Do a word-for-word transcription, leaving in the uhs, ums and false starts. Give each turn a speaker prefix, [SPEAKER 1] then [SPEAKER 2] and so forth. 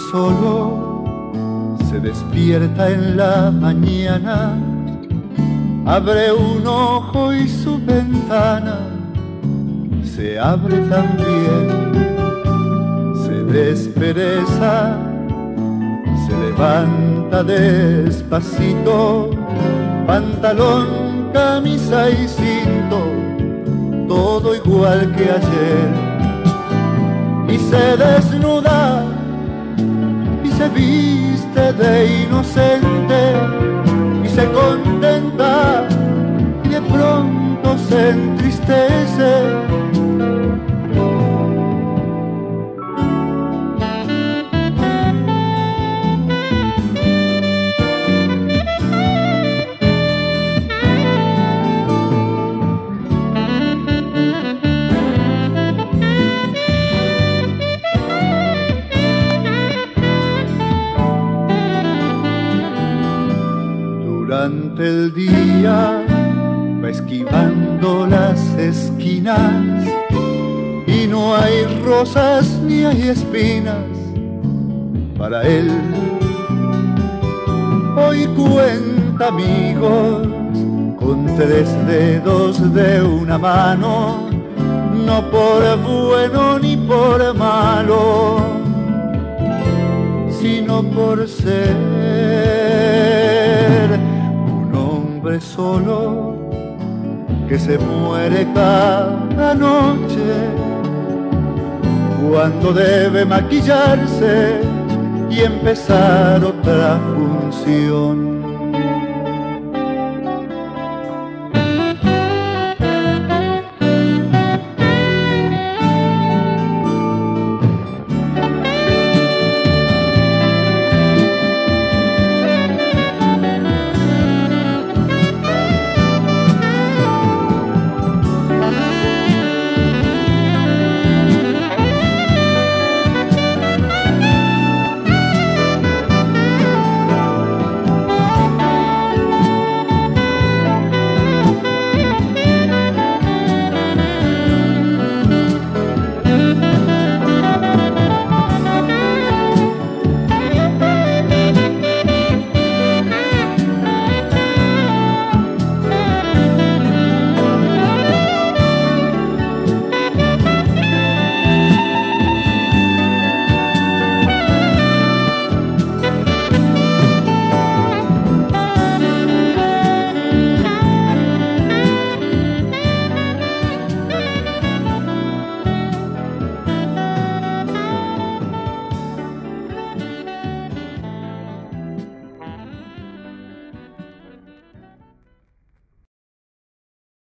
[SPEAKER 1] solo se despierta en la mañana, abre un ojo y su ventana se abre también, se despereza, se levanta despacito, pantalón, camisa y cinto, todo igual que ayer, y se desnuda y se viste de inocente y se contenta y de pronto se entristece. Durante el día va esquivando las esquinas y no hay rosas ni hay espinas para él. Hoy cuenta amigos con tres dedos de una mano, no por bueno ni por malo, sino por ser solo que se muere cada noche cuando debe maquillarse y empezar otra función.